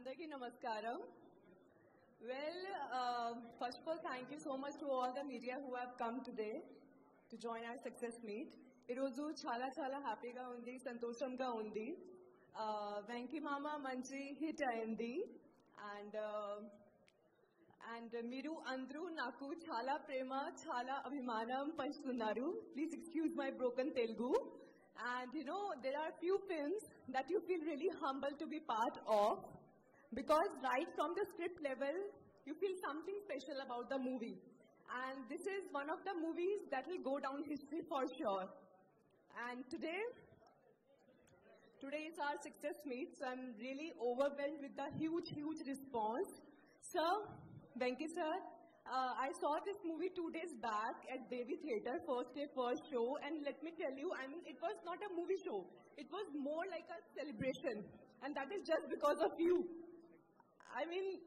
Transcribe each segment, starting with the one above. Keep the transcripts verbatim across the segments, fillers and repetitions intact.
Andaki namaskaram. Well, uh, first of all, thank you so much to all the media who have come today to join our success meet. Iroju chala chala happy ga undi, santosham ga undi. Venki Mama manchi hit ayindi, and uh, and miru andru naku chala prema chala abhimanam panchutunnaru. Please excuse my broken Telugu. And you know, there are few films that you feel really humble to be part of, because right from the script level, you feel something special about the movie. And this is one of the movies that will go down history for sure. And today, today is our success meet, so I'm really overwhelmed with the huge, huge response. Sir, Venki sir, uh, I saw this movie two days back at Devi Theatre, first day, first show, and let me tell you, I mean, it was not a movie show. It was more like a celebration, and that is just because of you. I mean,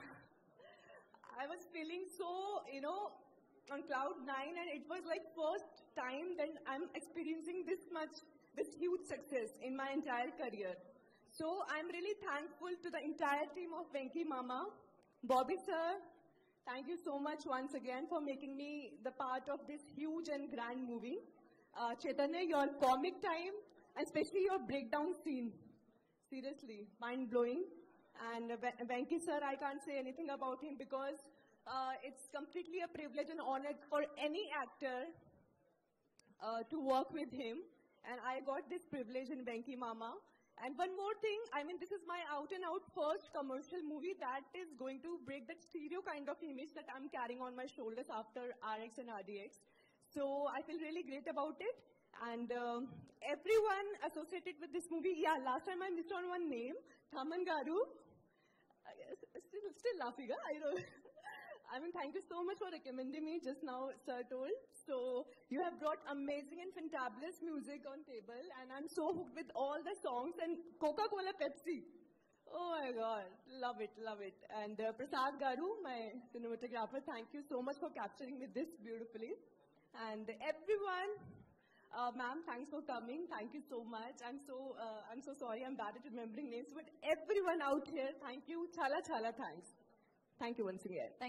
I was feeling so, you know, on cloud nine, and it was like first time that I'm experiencing this much, this huge success in my entire career. So I'm really thankful to the entire team of Venki Mama, Bobby sir. Thank you so much once again for making me the part of this huge and grand movie. Uh, Chaitanya, your comic time, and especially your breakdown scene, seriously, mind-blowing. And uh, Venki sir, I can't say anything about him because uh, it's completely a privilege and honor for any actor uh, to work with him. And I got this privilege in Venki Mama. And one more thing, I mean, this is my out-and-out first commercial movie that is going to break that stereo kind of image that I'm carrying on my shoulders after R X and R D X. So I feel really great about it. And um, everyone associated with this movie, yeah, last time I missed on one name, Thaman Garu. Still, still laughing, huh? I know. I mean, thank you so much for recommending me just now, sir told. So you have brought amazing and fantabulous music on table, and I'm so hooked with all the songs and Coca-Cola, Pepsi. Oh my God, love it, love it. And uh, Prasad Garu, my cinematographer, thank you so much for capturing me this beautifully. And everyone, uh, ma'am, thanks for coming. Thank you so much. I'm so, uh, I'm so sorry, I'm bad at remembering names, but everyone out here, thank you. Chala chala thanks. Thank you once again. Thank